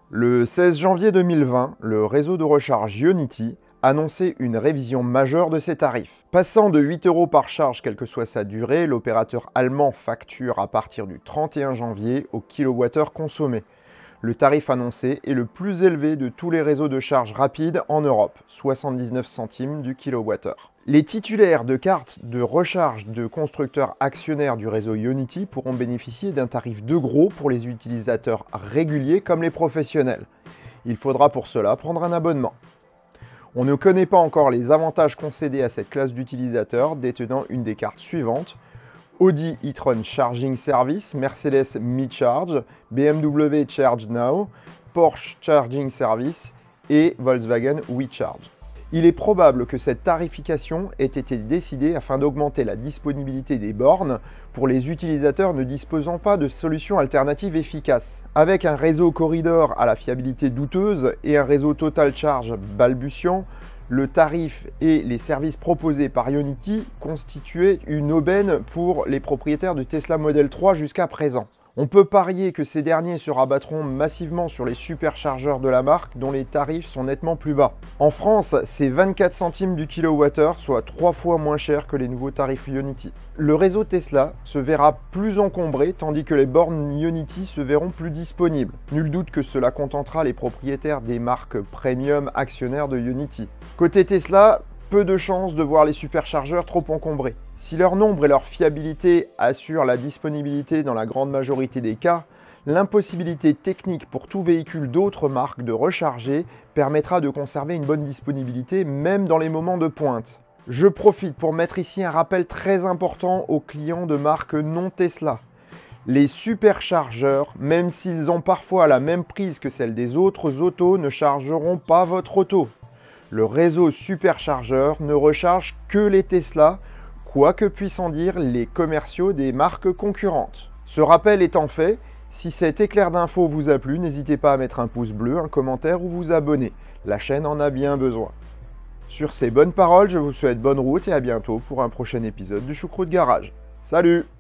Le 16 janvier 2020, le réseau de recharge Ionity annonçait une révision majeure de ses tarifs. Passant de 8 € par charge, quelle que soit sa durée, l'opérateur allemand facture à partir du 31 janvier au kilowattheure consommé. Le tarif annoncé est le plus élevé de tous les réseaux de charge rapide en Europe, 79 centimes du kilowattheure. Les titulaires de cartes de recharge de constructeurs actionnaires du réseau Ionity pourront bénéficier d'un tarif de gros pour les utilisateurs réguliers comme les professionnels. Il faudra pour cela prendre un abonnement. On ne connaît pas encore les avantages concédés à cette classe d'utilisateurs détenant une des cartes suivantes: Audi e-tron Charging Service, Mercedes Me-Charge, BMW Charge Now, Porsche Charging Service et Volkswagen WeCharge. Il est probable que cette tarification ait été décidée afin d'augmenter la disponibilité des bornes pour les utilisateurs ne disposant pas de solutions alternatives efficaces. Avec un réseau corridor à la fiabilité douteuse et un réseau Total Charge balbutiant, le tarif et les services proposés par Ionity constituaient une aubaine pour les propriétaires de Tesla Model 3 jusqu'à présent. On peut parier que ces derniers se rabattront massivement sur les superchargeurs de la marque dont les tarifs sont nettement plus bas. En France, c'est 24 centimes du kilowattheure, soit 3 fois moins cher que les nouveaux tarifs Ionity. Le réseau Tesla se verra plus encombré tandis que les bornes Ionity se verront plus disponibles. Nul doute que cela contentera les propriétaires des marques premium actionnaires de Ionity. Côté Tesla, peu de chances de voir les superchargeurs trop encombrés. Si leur nombre et leur fiabilité assurent la disponibilité dans la grande majorité des cas, l'impossibilité technique pour tout véhicule d'autres marques de recharger permettra de conserver une bonne disponibilité même dans les moments de pointe. Je profite pour mettre ici un rappel très important aux clients de marques non Tesla. Les superchargeurs, même s'ils ont parfois la même prise que celle des autres autos, ne chargeront pas votre auto. Le réseau superchargeur ne recharge que les Tesla, quoi que puissent en dire les commerciaux des marques concurrentes. Ce rappel étant fait, si cet éclair d'infos vous a plu, n'hésitez pas à mettre un pouce bleu, un commentaire ou vous abonner. La chaîne en a bien besoin. Sur ces bonnes paroles, je vous souhaite bonne route et à bientôt pour un prochain épisode du Choucroute Garage. Salut!